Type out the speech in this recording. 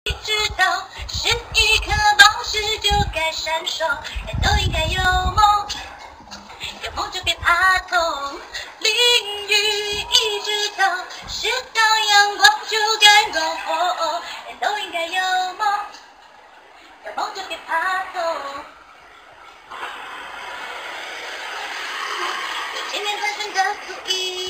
知道是一颗宝石就该闪烁，人都应该有梦，有梦就别怕痛。淋雨一直到是到阳光就该暖和，人都应该有梦，有梦就别怕痛。有千年传承的足印。